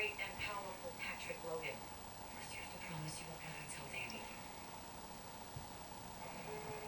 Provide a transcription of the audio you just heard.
great and powerful Patrick Logan. First, you have to promise you won't ever tell Danny.